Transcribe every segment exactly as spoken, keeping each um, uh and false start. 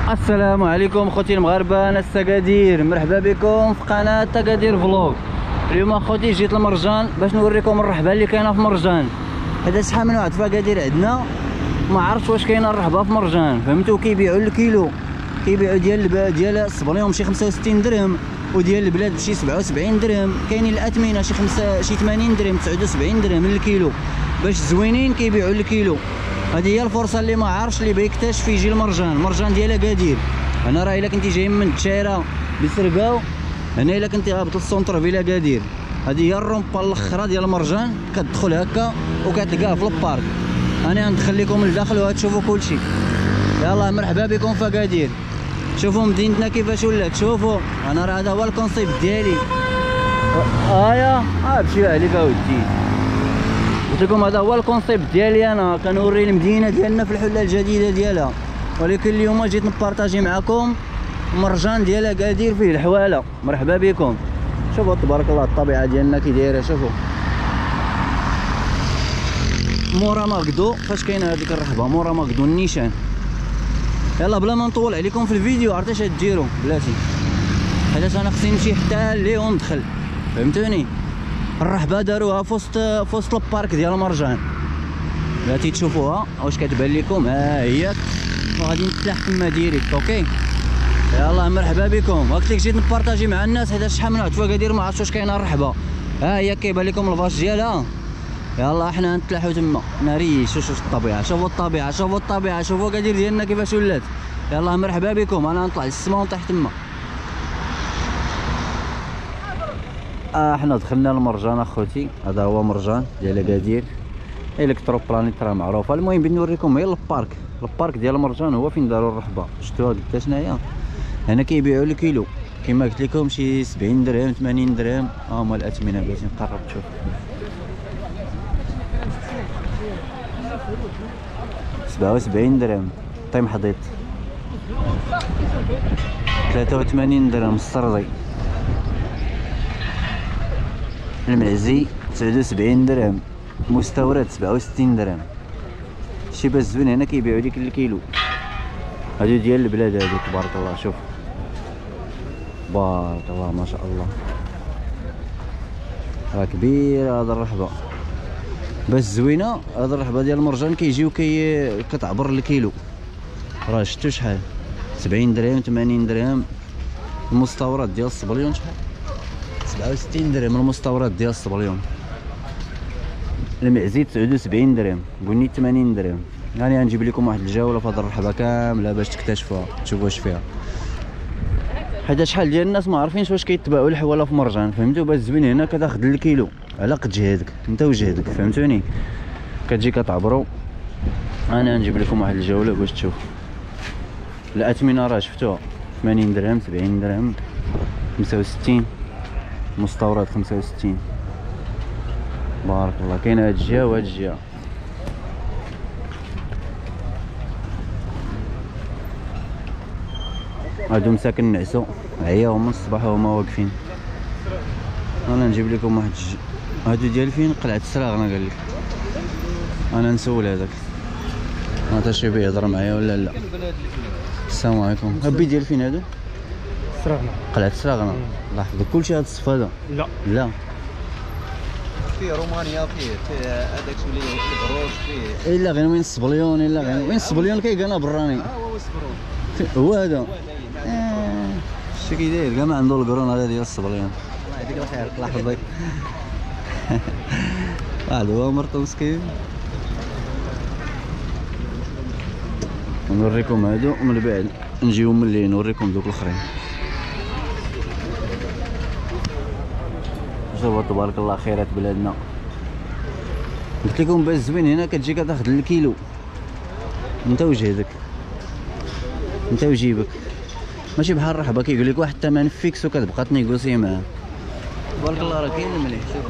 السلام عليكم خوتي المغاربه، انا السكادير، مرحبا بكم في قناه تكادير فلوغ. اليوم اخوتي جيت لمرجان باش نوريكم الرحبه اللي كاينه في مرجان. هذا شحال من واحد في اكادير عندنا ما عرفتش واش كاينه الرحبه في مرجان، فهمتوا؟ كيبيعوا الكيلو، كيبيعوا ديال الب... ديال الصبليون بشي خمسة وستين درهم، وديال البلاد بشي سبعة وسبعين درهم، كاينين الاثمنه شي خمسة شي ثمانين درهم، تسعة وسبعين درهم للكيلو، باش زوينين كيبيعوا الكيلو. هذه هي الفرصه اللي ما عارفش اللي بغى يكتشف يجي لمرجان. مرجان ديال اكادير. هنا راه الا كنتي جاي من الدشايره بسرقاو، هنا الا كنتي هابط للسونتر فيلا اكادير، هذه هي الرومبا الاخرى ديال مرجان، كتدخل هكا وكتلقاه في البارك. انا غندخل لكم لداخل وغتشوفوا كلشي. يلا مرحبا بكم في اكادير. شوفوا مدينتنا كيفاش ولات، شوفوا انا راه هذا هو الكونسيبت ديالي. هايا ها مشيو عليك اودي، قلت لكم هذا هو الكونسيبت ديالي. انا كنوري المدينه ديالنا في الحله الجديده ديالها، ولكن اليوم جيت نبارطاجي معكم مرجان ديال اكادير فيه الحواله. مرحبا بكم. شوفوا تبارك الله الطبيعه ديالنا كي دايره، شوفوا مورا ماكدو فاش كاينه هذيك الرحبه، مورا ماكدو النيشان. يلا بلا ما نطول عليكم في الفيديو، عرفتي اش ديروا بلاتي، حيت انا خصني نمشي حتى ليهم ندخل، فهمتوني؟ الرحبه داروها في وسط في وسط البارك ديال مرجان، بلاتي تشوفوها واش كتبان لكم. ها هي وغادي نتلاح تما ديريكت. اوكي يلا مرحبا بكم. قلت لك جيت نبارطاجي مع الناس حيت شحال من واحد في اكادير ما عرفتش واش كاينه الرحبه. ها هي كيبان لكم الفاش ديالها. يلا حنا نتلاحوا تما ناريش. شوفوا الطبيعه، شوفوا الطبيعه، شوفوا الطبيعه، شوفوا اكادير ديالنا كيفاش ولات. يلا مرحبا بكم. انا نطلع للسما ونطيح تما. اه حنا دخلنا لمرجان اخوتي. هذا هو مرجان ديال اكادير، الكترو بلانيت راه معروفه. المهم بغيت نوريكم غير البارك. البارك ديال مرجان هو فين داروا الرحبه. شفتوها قداش هنايا؟ هنا كيبيعوا الكيلو كما قلت لكم شي سبعين درهم ثمانين درهم. ها هما الاثمنه بغيتي نقرب تشوف. سبعة وسبعين درهم طيم حضيط، ثلاثة وثمانين درهم السرضي، المعزي تسعة وسبعين درهم، مستورد سبعة وستين درهم. شي باش زوين هنا كيبيعوا لك الكيلو. هادو ديال البلاد هادو تبارك الله. شوف بارك الله ما شاء الله، راه كبيره هاد الرحبه باش زوينه. هاد الرحبه ديال مرجان كيجيو كي كتعبر الكيلو. راه شفتو شحال؟ سبعين درهم ثمانين درهم. المستورد ديال الصبليون شحال؟ سبعة وستين درهم المستورد ديال الصبليون. المعزي تسعة وسبعين درهم، بني ثمانين درهم. يعني غنجيب لكم واحد الجوله في هاد الرحبه كامله باش تكتشفوها تشوفوا واش فيها، حيت شحال ديال الناس ما عارفينش واش كيتباعوا الحواله في مرجان، فهمتوا؟ باش زوين هنا كتاخذ الكيلو على قد جهدك انت وجهدك، فهمتوني؟ كتجي كتعبروا. انا نجيب لكم واحد الجوله باش تشوف. الاثمنه راه شفتوها ثمانين درهم سبعين درهم خمسة وستين، مستورد خمسة وستين. بارك الله. كاين هاد الجهه وهاد الجهه. هادو مساكن نعسو عياو من الصباح وهما واقفين. انا نجيب لكم واحد الج... هادو ديال فين؟ قلعه السراغنه قال لك. انا نسول هذاك هذا شي بيهضر معايا ولا لا. السلام عليكم. ابي ديال فين هادو؟ سراغنه. قلعه السراغنه. الله يحفظك. كلشي هاد الصف هذا؟ لا لا فيه رومانيا، فيه فيه هذاك اللي فيه بروش، فيه الا غير وين الصبليون، الا غير وين الصبليون كيلقانا براني. ها هو السبرون هو هذا. اه شتي كي داير كاع ما عنده القرون هذا ديال الصبليون. الله يعطيك الخير. الله يحفظك. واحد هو مرتو مسكين. نوريكم هادو ومن بعد نجيو ملي نوريكم دوك الاخرين. شوفوا تبارك الله خيرات بلادنا. قلت لكم باش زوين هنا كتجي كتاخذ الكيلو انت وجهدك انت وجيبك، ماشي بحال الرحبه كيقول لك واحد الثمن فيكس وكتبقى تنيغوسي معاه. تبارك الله راه كاين مليح. شوفوا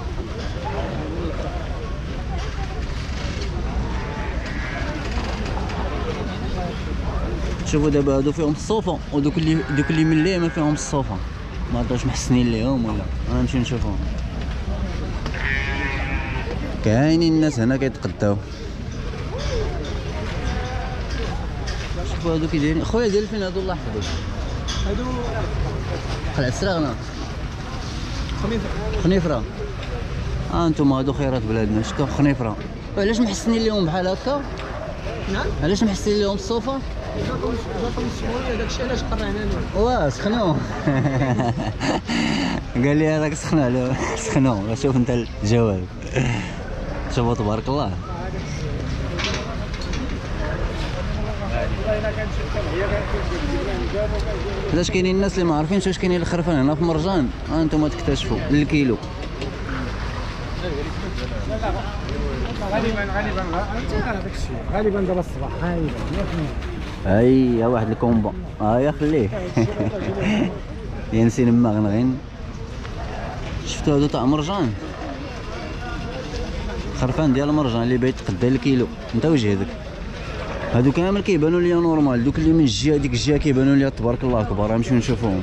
شوفوا دابا هادو فيهم الصوفه، ودوك اللي دوك اللي من ليه ما فيهم الصوفه، ما عرفتش محسنين ليهم ولا. انا نمشي نشوفهم. كاينين الناس هنا كيتقداو. شوفوا هادو كي دايرين. خويا ديال فين هادو الله يحفظك؟ هادو قلعة السراغنة خميفره خنيفرة. ها انتم هادو خيرات بلادنا شفتوا خنيفرة. علاش محسنين ليهم بحال هكا؟ نعم علاش محسنين ليهم الصوفة؟ جاكم جاكم السمويه داكشي علاش قرعنا لهم. واه سخنوا. قال لي هذاك سخنوا على سخنوا. شوف انت الجواب. شوفوا تبارك الله. علاش كاينين الناس اللي ما عارفينش واش كاينين الخرفان هنا في مرجان؟ ها انتم تكتشفوا الكيلو. غالبا غالبا هذاك الشيء غالبا دابا الصباح غالبا هاي ها واحد الكومبا. ها يا خليه. ينسين مغنغين. شفتوا هادو تاع مرجان خرفان ديال مرجان اللي بايت قدا الكيلو. انت وجهدك هادو كامل كيبانوا ليا نورمال. دوك اللي من الجهه ديك الجهه كيبانوا ليا تبارك الله كبار. غنمشيو نشوفوهم.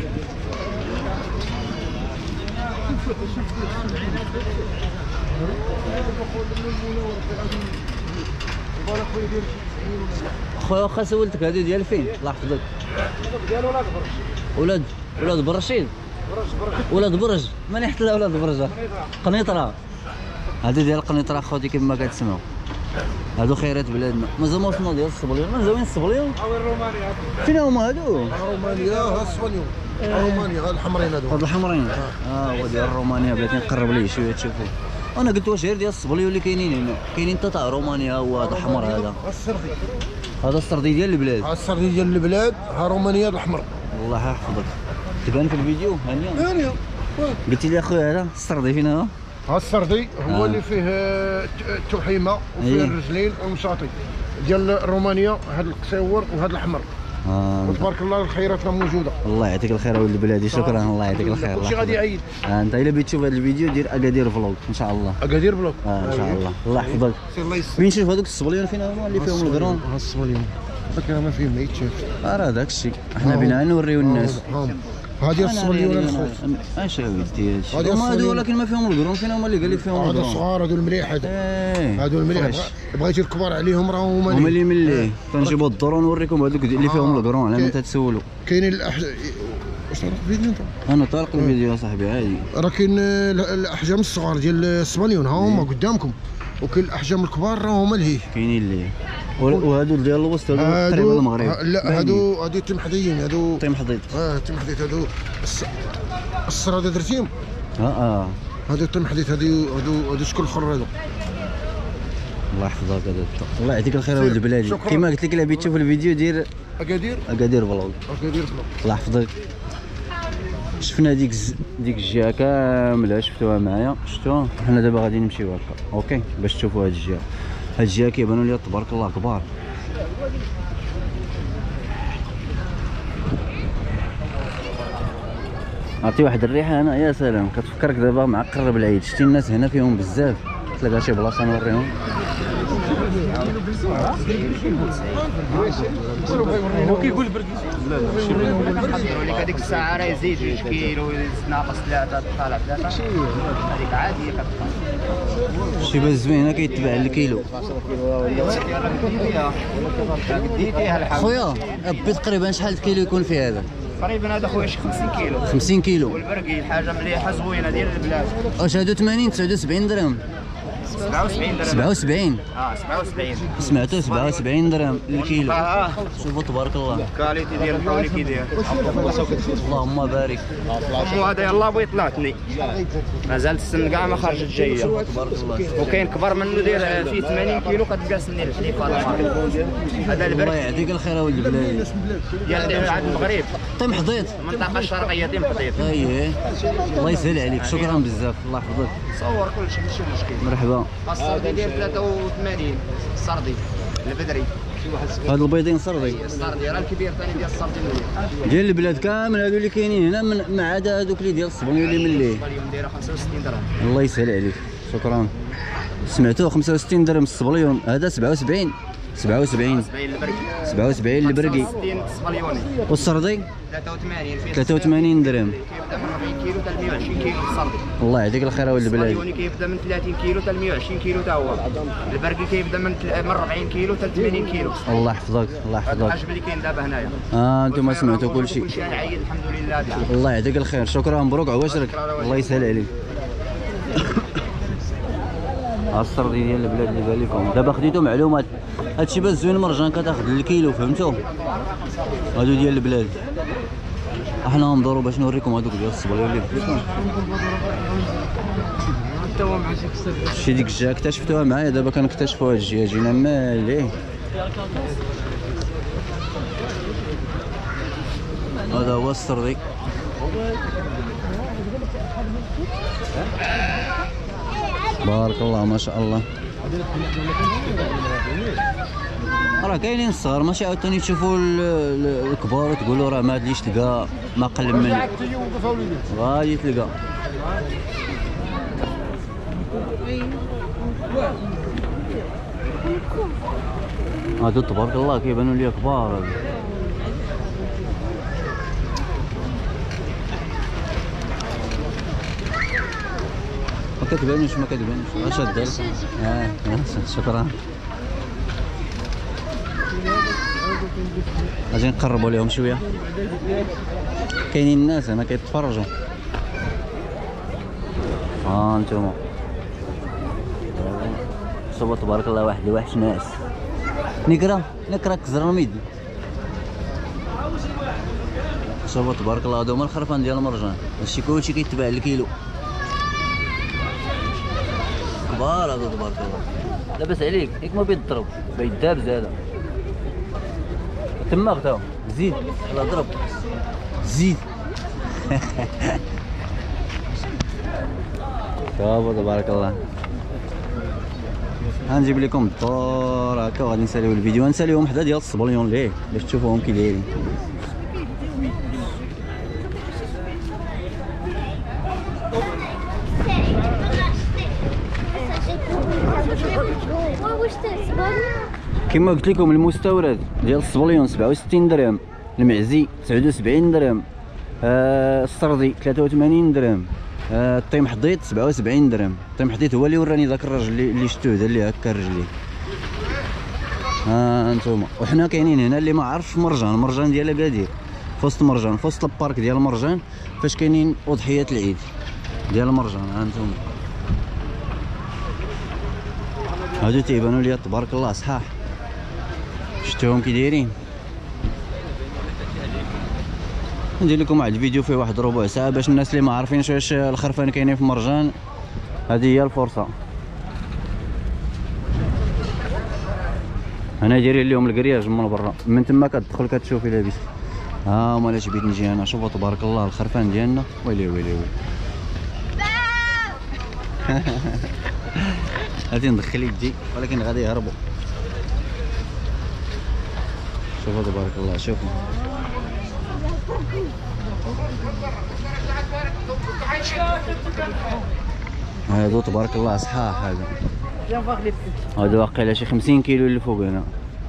خويا واخا سولتك هادو ديال فين؟ الله يحفظك. ديال ولاد برج. ولاد ولاد برشيد. ولاد برج. من يحتل ولاد برج؟ قنيطره. هادو ديال قنيطره خوتي كما كتسمعوا. هادو خيرات بلادنا. مازال ما وصلنا ديال الصبليون. مازال وين الصبليون؟ هاو الرومانيا. فين هما هادو؟ رومانيا ها الصبليون. رومانيا ها الحمرين هادو. هاد الحمرين. اه هو ديال رومانيا. بغيت نقرب ليه شويه تشوفوه. انا قلت واش غير ديال الصبليون اللي كاينين هنا؟ كاينين حتى تاع رومانيا. هو هذا احمر هذا. السردي. هذا السردي ديال البلاد. ها السردي ديال البلاد. ها رومانيا الاحمر. الله يحفظك. تبان في الفيديو هانيه. هانيه. قلت لي اخويا هذا السردي فين هو؟ ها السردي هو آه. اللي فيه التحيمه وفيه إيه. الرجلين والمشاطي ديال رومانيا. هذا القصيور وهذا الاحمر. اه وتبارك الله الخيرات راه موجوده. الله يعطيك الخير ولد بلادي. شكرا. الله يعطيك الخير. كلشي غادي يعيد. آه انت الا بغيت تشوف هذا الفيديو دير اكادير فلوق ان شاء الله. اكادير بلوك. اه ان شاء الله. الله يحفظك. سير الله يسر. وين نشوف هذوك الصبليون فين هما اللي فيهم القرون؟ ها الصبليون هذاك ما فيه ما يتشاف. راه داك الشيء احنا بينا نوريو الناس. هادي الصبليون الخوت. اش ودي هادشي؟ هادي هما هادو الصبليون. ولكن ما فيهم القرون. فين هما اللي قال لك فيهم هادو القرون؟ الصغار هادو المليح هادو. ايه هادو المليح. فريش. بغيتي الكبار عليهم راه هما هما اللي ملي كنجيبو الدرون نوريكم هذوك اللي فيهم القرون على ما تتسولوا. كاينين الأح... واش طالق الفيديو انت؟ انا طالق الفيديو يا صاحبي عادي. راه كاين الاحجام الصغار ديال الصبليون ها هما قدامكم. وكاين الاحجام الكبار راه هما لهيه. كاينين اللي وهادو ديال الوسط هادو تقريبا المغرب. ها- لا هادو هادو تمحضيين هادو. طيم حضيت. اه تمحضيت هادو الس- الصر هذا درتيهم. اه اه هادو تمحضيت هادو هادو هادو شكون اخر هادو. الله يحفظك هذا. الله يعطيك الخير ولد بلادي. شكراً. كما قلت لك الا بغيت تشوف الفيديو دير اكادير اكادير فلوق. اكادير بلوك. الله يحفظك. شفنا ديك الز- ديك الجهه كامله شفتوها معايا. شفتوها. حنا دابا غادي نمشيو هكا اوكي باش تشوفوا هاد الجهه. هاد الجهه كيبانوا لي تبارك الله كبار. عرفتي واحد الريحه هنا يا سلام كتفكرك دابا مع قرب العيد. شتي الناس هنا فيهم بزاف. تلقى شي بلاصه نوريهم. هو كيقول برد. نحضروا لك هذيك الساعه راه يزيد جوج كيلو ناقص ثلاثه طالع ثلاثه هذيك عاديه كتبقى. شي باز زوينه كيتباع الكيلو. ديتيها الحال خويا بي تقريبا شحال الكيلو يكون فيه هذا؟ تقريبا هذا خويا شي خمسين كيلو. خمسين كيلو. والبرقي حاجه مليحه زوينه ديال البلاد. واش هادو ثمانين تسعة وسبعين درهم؟ سبعة وسبعين درهم. سبعة وسبعين. اه سبعة وسبعين. سمعتو سبعة وسبعين درهم الكيلو. اه شوفوا تبارك الله. كاليتي ديال الحولي كي داير. اللهم بارك. وهذا يلاه بغيت طلعتني مازال السن كاع ما خرجت جايه. تبارك الله. وكاين كبر منه داير فيه ثمانين كيلو كتلقى سنين الحليب هذا هذا الله البرك يعطيك الخير ولد بلادي. ديال عند المغرب طيم حضيت. المنطقه الشرقيه ديال حطيب. اييه الله يسهل عليك. شكرا بزاف. الله يحفظك. صور كل شيء ماشي مشكل. مرحبا. السردي ديال ثلاثة وثمانين السردي البدري. هاد البيضين سردي السردي راه الكبير ثاني ديال السردي مليح. ديال البلاد كامل هادو اللي كاينين هنا من ما عدا هادوك اللي ديال الصبني اللي من ليه. اليوم دايره خمسة وستين درهم. الله يسهل عليك. شكرا. سمعتوه خمسة وستين درهم الصبليون. هذا سبعة وسبعين. سبعة وسبعين سبعين البرقي سبعة وسبعين البرقي. ستين الصهليوني. والسردي ثلاثة وثمانين ثلاثة وثمانين درهم. كيبدا من أربعين كيلو حتى مية وعشرين كيلو السردي. الله يعطيك الخير اولاد البلاد. الصهليوني كيبدا من ثلاثين كيلو حتى مية وعشرين كيلو تا هو. البرقي كيبدا من من أربعين كيلو حتى ثمانين كيلو. الله يحفظك الله هذا يحفظك. الحجم اللي كاين دابا هنايا. اه انتم سمعتوا كل شيء. كل شيء عايد الحمد لله دابا. الله يعطيك الخير. شكرا مبروك عواشرك. الله يسهل عليك. السردي ديال البلاد اللي بان لكم دابا خديتو معلومات. هادشي باش زوين مرجان كتاخذ الكيلو فهمتوا. هادو ديال البلاد. احنا ندورو باش نوريكم هادوك ديال الصبليون اللي بغيتو. حتى هو مع شي كسر. شي ديك الجهه اكتشفتوها معايا دابا كنكتشفوا هاد الجهه جينا مالي. هذا هو السردي. بارك الله ما شاء الله. راه كاينين الصغار ماشي عاوتاني تشوفوا الكبار وتقولوا راه ما غاديش تلقى ما قل من غادي تلقى. هادو تبارك الله كيبانوا ليا كبار هادو. ما كتبانوش ما كتبانوش. اش دار؟ اه شكرا. اجي نقربوا لهم شويه. كاينين الناس هنا كيتفرجوا. ها انتم شوفوا تبارك الله واحد لواحد ناس. نكره نكره كزرميد. شوفوا تبارك الله هادو هما الخرفان ديال المرجان. هادشي كلشي كيتباع الكيلو. كبار هادو تبارك الله. لاباس عليك ياك ما بيضرب بيداب زاده. تما غدا زيد يلا ضرب زيد. شوفوا تبارك الله. غنجيب لكم الدور هكا وغادي نساليو الفيديو. غنساليوهم حدا ديال الصبليون ليه باش تشوفوهم كي دايرين. كما قلت لكم المستورد ديال الصبليون سبعة وستين درهم، المعزي تسعة وسبعين درهم، آه السردي ثلاثة وثمانين درهم، آه الطيم حضيط سبعة وسبعين درهم. الطيم حضيط هو اللي وراني ذاك الراجل اللي, اللي شفتوه دار لي هكا رجليه. ها آه انتوما. وحنا كاينين هنا اللي ما عرفش مرجان، مرجان ديال اكادير في وسط مرجان في وسط البارك ديال مرجان فاش كاينين اضحيات العيد ديال مرجان. ها انتوما هادو تيبانو ليا تبارك الله صحاح. شفتوهم كي دايرين. ندير لكم واحد الفيديو فيه واحد ربع ساعه باش الناس اللي ما عارفينش واش الخرفان كاينين في مرجان. هذه هي الفرصه. هنا دايرين لهم الكرياج من برا، من تما كتدخل كتشوفي لاباس. ها هما الاش بغيت نجي انا. شوفوا تبارك الله الخرفان ديالنا. ويلي ويلي ويلي. غادي ندخل يدي ولكن غادي يهربوا. شوفوا تبارك الله. شوفوا هادو تبارك الله صحاح. هادو هادو واقيلا شي خمسين كيلو اللي فوق هنا.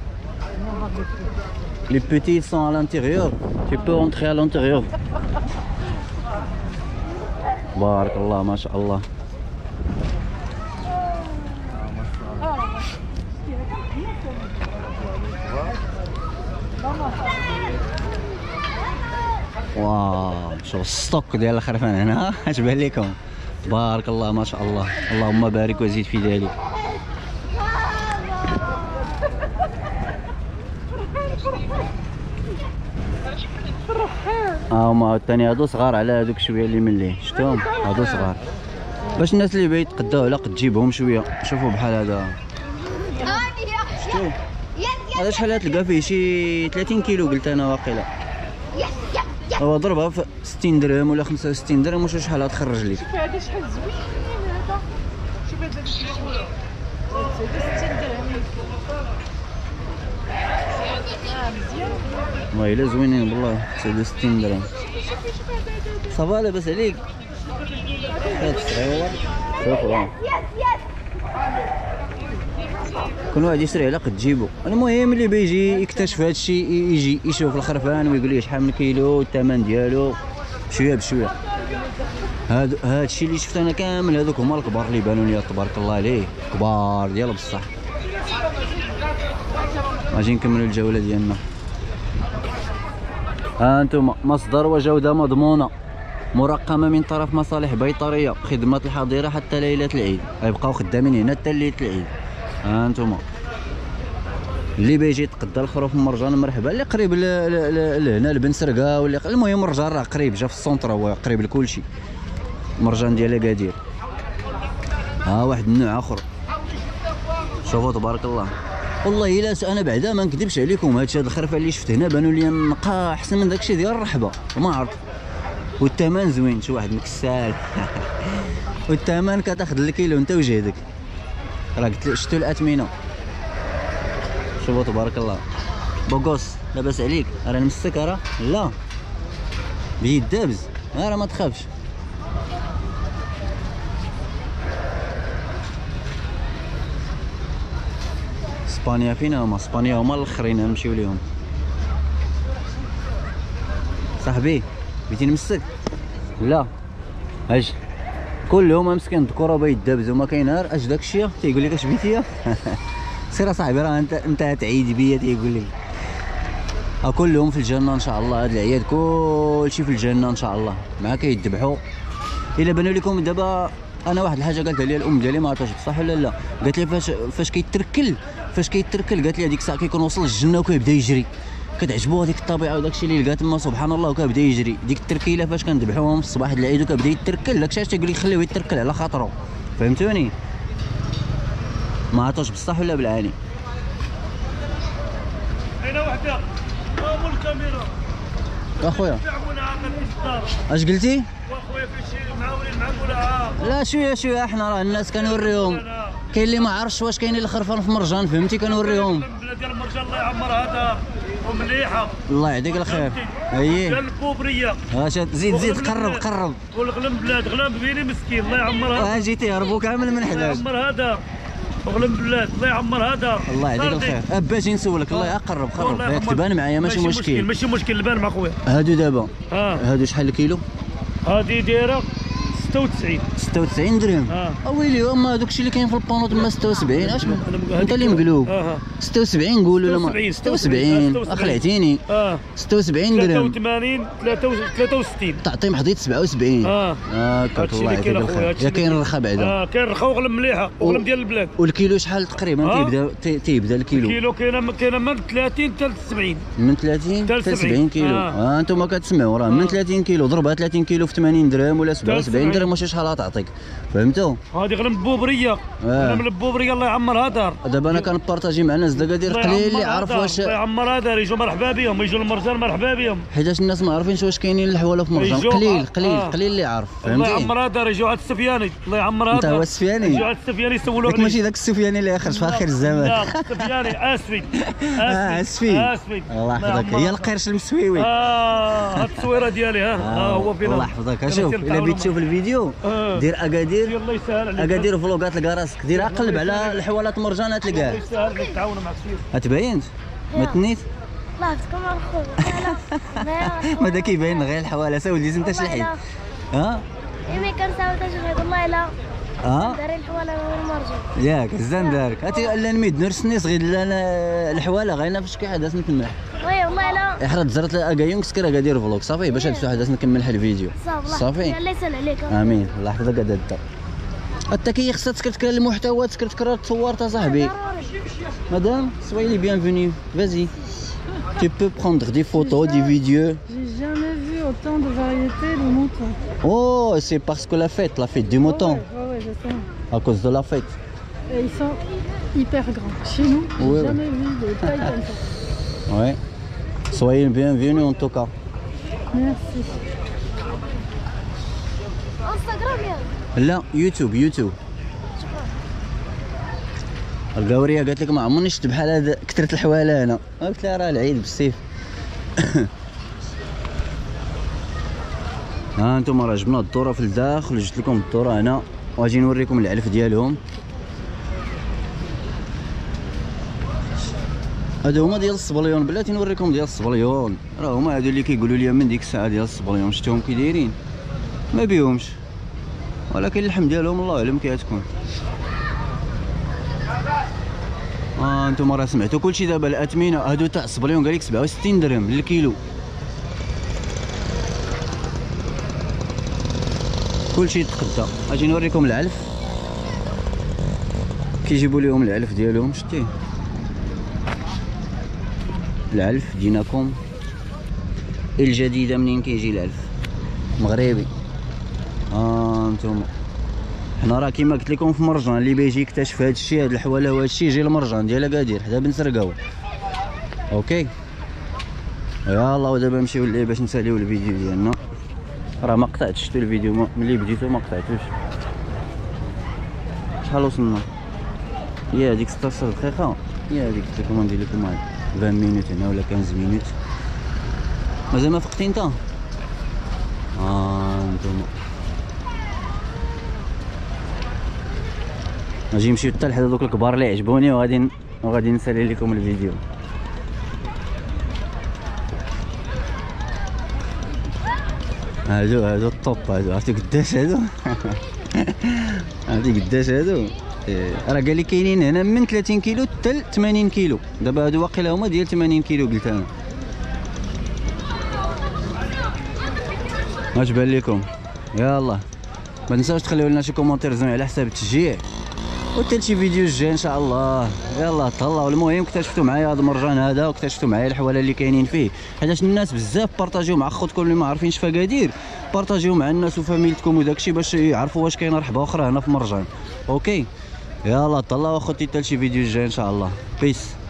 Les petits sont à l'intérieur. Tu peux entrer à l'intérieur. بارك الله ما شاء الله. واو شوف الستوك ديال الخرفان هنا. اش بان لكم؟ بارك الله ما شاء الله. اللهم بارك وزيد في ذلك. ها هما الثاني هادو صغار على هادوك شويه اللي من ليه. شفتوهم هادو صغار باش الناس اللي بغيت يتقداو على قد تجيبهم شويه. شوفوا بحال هذا. شفتوا هذا شحال تلقى فيه شي ثلاثين كيلو قلت انا واقيلا. هو ضربها في ستين درهم ولا خمسة وستين درهم واش شحال غتخرج ليك. شوف هذا شحال زوين هذا. شوف هذا الشيء ستين درهم. والله الا زوينين بالله. تسعة وستين درهم صافا لاباس عليك. هاد الصغيور شوفوا كل واحد يشري على قد جيبو. المهم اللي بيجي يكتشف هذا الشيء يجي يشوف الخرفان ويقول لي شحال من كيلو الثمن ديالو بشويه بشويه. هاد هاد الشيء اللي شفت انا كامل هذوك هما الكبار اللي بانوا لي تبارك الله عليه، كبار ديال بصح. غادي نكملوا الجوله ديالنا. ها انتم مصدر وجوده مضمونه مرقمه من طرف مصالح بيطريه، خدمه الحظيره حتى ليله العيد، غيبقاو خدامين هنا حتى ليله العيد. ها انتم اللي بيجي يتقدى الخروف المرجان مرحبا، اللي قريب لهنا لبن سرقه واللي المهم الرجال راه قريب، جا في السونتر، هو قريب لكلشي. مرجان ديال اكادير. ها واحد النوع اخر شوفوا تبارك الله. والله الا انا بعدا ما نكذبش عليكم، هادشي هاد الخرفه اللي شفت هنا بانوا لي نقا احسن من داكشي ديال الرحبه، وما عرفت. والثمن زوين، شي واحد مكسال. والثمن كتاخذ الكيلو انت وجهدك، راه قلت شفتوا الاثمنه. شوفوا تبارك الله. بوغوس لاباس عليك؟ راه نمسك راه لا بيد دابز، راه ما تخافش. اسبانيا فين هما؟ اسبانيا هما الاخرين نمشيو ليهم. صاحبي بغيتي نمسك؟ لا اش كلهم مسكين الذكوره بيدابزوا ما كاين غير اش داكشي تيقول لك اش بغيتي. سير صاحبي راه انت انت تعيد بيا تيقول لي ها كلهم في الجنه ان شاء الله. هاد العياد كلشي في الجنه ان شاء الله، مع كيذبحوا. الا بانوا لكم دابا انا واحد الحاجه قالتها لي الام ديالي ما عرفتش بصح ولا لا، قالت لي فاش فاش كيتركل فاش كيتركل قالت لي هذيك الساعه كيكون وصل للجنه وكيبدا يجري، كتعجبو هذيك الطبيعه وداكشي اللي لقى تما سبحان الله، وكيبدا يجري. ديك التركيله فاش كنذبحوهم في الصباح د العيد وكيبدا يتركل، داكشي علاش تيقول لك خليوه يتركل على خاطرو، فهمتوني؟ ما عرفتش بصح ولا بالعاني. هنا وحده مو الكاميرا اخويا تعاونها في الدار. اش قلتي؟ واخويا فاش معاونين معاك ولا لا شويه شويه، احنا راه الناس كنوريهم، كاين اللي ما عرفش واش كاينين الخرفان في مرجان، فهمتي؟ كنوريهم. البلاد ديال مرجان الله يعمرها دار ومليحه. الله يعطيك الخير. اييه ديال البوبريه. اش زيد زيد قرب قرب. والغلم بلاد غلام بيني مسكين الله يعمرها. ها جيتي هربوا كامل من الله حداش. يعمرها دار وغلم بلاد الله يعمرها دار. الله يعطيك الخير. باجي نسولك الله يقرب قرب، ياك تبان معايا ماشي مشكل. ماشي مشكل البان مع خويا. هادو دابا ها هادو شحال الكيلو؟ هادي دايره ستة وتسعين ستة وتسعين درهم. اه اويلي اما هذوك الشيء اللي كاين في البانو تما ستة وسبعين. اش انت اللي مقلوب؟ اه ستة وسبعين قولوا ولا ما ستة وسبعين اخلعتيني. اه ستة وسبعين درهم. ثلاثة وثمانين ثلاثة وستين تعطي محضيت سبعة وسبعين. اه هاكاك الله يعطيك الخير. يا كاين الرخا بعدا؟ اه كاين الرخا وغلم مليحه وغلم ديال البلاد. والكيلو شحال تقريبا تيبدا تيبدا الكيلو؟ الكيلو كاينه كاينه من ثلاثين حتى سبعين. من ثلاثين حتى سبعين كيلو. اه انتم كتسمعوا راه من ثلاثين كيلو ضربها ثلاثين كيلو في ثمانين درهم ولا سبعة وسبعين درهم، واش شحال غتعطيك؟ فهمتوا؟ هذه غلم البوبريه. غلم البوبريه الله يعمرها دار. دابا انا كنبارطاجي مع الناس دكادير قليل اللي عرف واش الله يعمرها دار، يجوا مرحبا بهم، يجوا المرجان مرحبا بهم، حيتاش الناس ما عارفينش واش كاينين الحواله في مرجان. قليل قليل آه. قليل اللي عارف، فهمتي؟ الله يعمرها دار. يجوا عند السفياني الله يعمرها دار. انت هو السفياني؟ يجوا عند السفياني يسولوا عليك. ماشي داك السفياني اللي يخرج في اخر الزمان. لا السفياني اسفي اه اسفي اسفي الله يحفظك. هي القرش المسويوي. اه هاد التصويره ديالي ها آه هو فينا. الله يحفظك. شوف الا بغيت تشوف الفيديو دير اكادير، الله يسهل عليك، اكادير فلوقات تلقى راسك، دير قلب على الحوالات مرجان تلقاه. الله يسهل عليك، تعاونوا مع كثير. اتبينت ما تنيت الله يعطيكم الخير. ما دا كيبين غير الحواله ساولتي انت شلحيت. ها يمي كنساوي تشهد والله لا اه دارين الحواله من المرجان ياك الزان دارك. هاتي لا نميد نرسنيس غير لا الحواله غينا فاش كي حدث نتمح. وي والله لا احرد زرت اكايون كسكر غادير فلوق صافي باش هاد حدث نكمل حل الفيديو صافي. الله يسهل عليك. امين الله يحفظك. هذا حتى كي خصها تسكر المحتوى تسكر تكرر تصورت صاحبي. مدام soyez les bienvenus. Vas-y. Tu peux prendre des photos, des vidéos. J'ai jamais vu autant de variétés de moutons. Oh, c'est parce que la fête, la fête du mouton. Ouais, ouais, ouais, je sais. À cause de la fête. Et ils sont hyper grands. Chez nous, j'ai ouais, jamais ouais. vu de taille comme ça. Ouais. Soyez les bienvenus en tout cas. Merci. انستغرام يا لا يوتيوب يوتيوب. القاوريه قالت لك ما عمرني شفت بحال هذا كثرت الحواله هنا. قلت لها راه العيد بالسيف. ها انتم راه جبنا الذره في الداخل، جبت لكم الذره هنا وغادي نوريكم العلف ديالهم. هادو هما ديال الصبليون بلاتي نوريكم ديال الصبليون، راه هما هادو اللي كيقولوا لي من ديك الساعه ديال الصبليون شفتهم كي دايرين ما بيهمش، ولكن اللحم ديالهم الله اعلم كي غتكون. اه نتوما راه سمعتوا كلشي دابا الاثمنه، هادو تاع الصبليون قالك سبعة وستين درهم للكيلو، كلشي تقدا. اجي نوريكم العلف، كيجيبوا لهم العلف ديالهم، شتي العلف جيناكم الجديده. منين كيجي العلف؟ مغربي. ها انتم حنا راه كيما قلت لكم في مرجان، اللي بيجي يكتشف هذا الشيء، هاد الحواله وهذا الشيء، يجي لمرجان ديال اكادير حدا بن سرقاو. اوكي يلا ودابا نمشيو ليه باش نساليو الفيديو ديالنا. راه ما قطعتش، شفتوا الفيديو ملي بديتو ما قطعتوش. شحال وصلنا؟ هي هذيك ستة عشر دقيقه، هي هذيك قلت لكم ندير لكم هاد عشرين مينوت هنا ولا خمسطاش مينوت. مازال ما فقتي انت؟ اه نتوما غادي نمشيو حتى لحد هذوك الكبار اللي عجبوني، وغادي وغادي نسالي لكم الفيديو. هادو هادو الطوب، هادو عرفتي قداش هادو؟ عرفتي قداش هادو؟ راه قال لي كاينين هنا من ثلاثين كيلو حتى ثمانين كيلو، دابا هادو واقيلا هما ديال ثمانين كيلو قلت انا. اش بان لكم؟ يلا ما تنساوش تخليو لنا شي كومونتير زوين على حساب التشجيع، وحتى شي فيديو الجاي ان شاء الله. يلا تهلاو. المهم اكتشفتوا معايا هذا المرجان هذا، واكتشفتوا معايا الحواله اللي كاينين فيه، حيتاش الناس بزاف بارطاجيو مع خوتكم اللي ما عارفينش في اكادير، بارطاجيو مع الناس وفاميلتكم وداكشي باش يعرفوا واش كاينه رحبه اخرى هنا في مرجان. اوكي يلا تهلاو اخوتي حتى شي فيديو الجاي ان شاء الله. بيس.